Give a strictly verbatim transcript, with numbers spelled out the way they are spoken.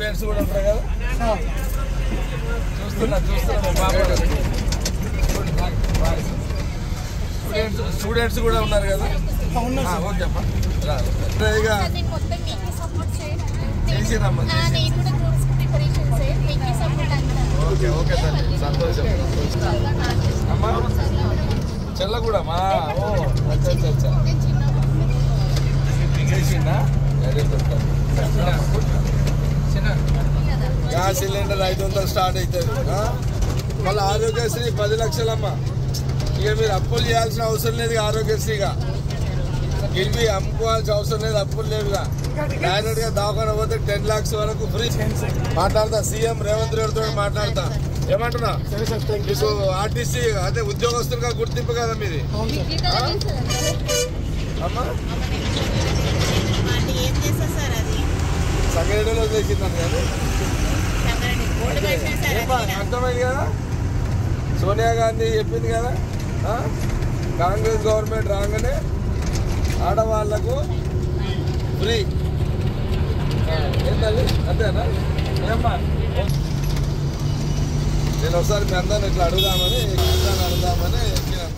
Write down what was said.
students కూడా ఉంటారు కదా చూస్తున్నా చూస్తున్నా బాబా స్టూడెంట్స్ స్టూడెంట్స్ కూడా ఉన్నారు కదా ఓకే అమ్మా ఇక చేసిరమ్మా ఓకే ఓకే తల్లి సంతోషం అమ్మా చెల్ల కూడా మా ఓ అచ్చా అచ్చా అచ్చా చేసిందా గ్యాస్ సిలిండర్ ఐదు వందలు స్టార్ట్ అవుతుంది మళ్ళీ ఆరోగ్యశ్రీ పది లక్షలమ్మా ఇక మీరు అప్పులు చేయాల్సిన అవసరం లేదు ఆరోగ్యశ్రీగా గిల్వి అమ్ముకోవాల్సిన అవసరం లేదు అప్పులు లేవుగా డైరెక్ట్ గా దవాఖాన పోతే టెన్ లాక్స్ వరకు ఫ్రీ మాట్లాడతా సీఎం రేవంత్ రెడ్డితో మాట్లాడతా ఏమంటున్నా మీకు ఆర్టీసీ అదే ఉద్యోగస్తులుగా గుర్తింపు కదా మీది అమ్మా సంగారెడ్డిలో చేసిందని కానీ అర్థమైంది కదా సోనియా గాంధీ చెప్పింది కదా కాంగ్రెస్ గవర్నమెంట్ రాగానే ఆడవాళ్లకు ఫ్రీ ఏంటండి అంతేనా ఏమ్మా నేను ఒకసారి మీ అందరిని ఇట్లా అడుగుదామని అడుగుదామని